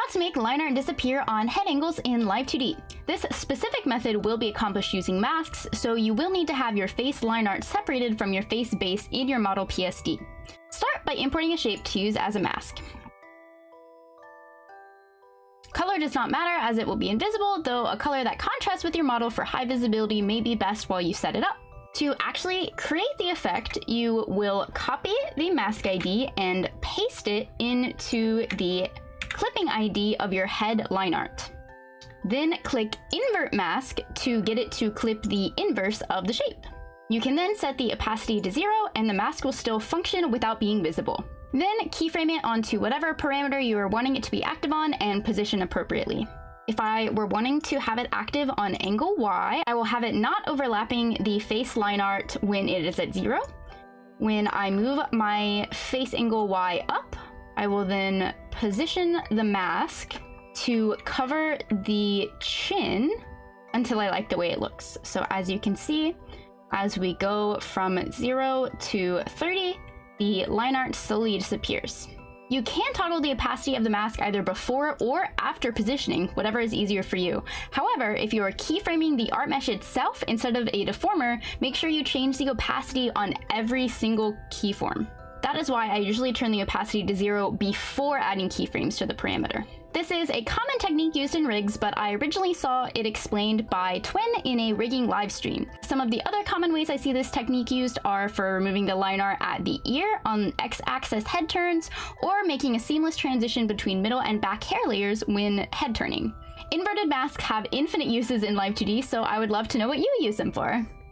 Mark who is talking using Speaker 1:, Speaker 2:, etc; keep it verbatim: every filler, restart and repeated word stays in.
Speaker 1: How to make line art disappear on head angles in Live two D. This specific method will be accomplished using masks, so you will need to have your face line art separated from your face base in your model P S D. Start by importing a shape to use as a mask. Color does not matter as it will be invisible, though a color that contrasts with your model for high visibility may be best while you set it up. To actually create the effect, you will copy the mask I D and paste it into the clipping I D of your head line art. Then click Invert Mask to get it to clip the inverse of the shape. You can then set the opacity to zero and the mask will still function without being visible. Then keyframe it onto whatever parameter you are wanting it to be active on and position appropriately. If I were wanting to have it active on angle Y, I will have it not overlapping the face line art when it is at zero. When I move my face angle Y up, I will then position the mask to cover the chin until I like the way it looks. So as you can see, as we go from zero to thirty, the line art slowly disappears. You can toggle the opacity of the mask either before or after positioning, whatever is easier for you. However, if you are keyframing the art mesh itself instead of a deformer, make sure you change the opacity on every single keyform. That is why I usually turn the opacity to zero before adding keyframes to the parameter. This is a common technique used in rigs, but I originally saw it explained by Twin in a rigging live stream. Some of the other common ways I see this technique used are for removing the line art at the ear on X-axis head turns, or making a seamless transition between middle and back hair layers when head turning. Inverted masks have infinite uses in Live two D, so I would love to know what you use them for.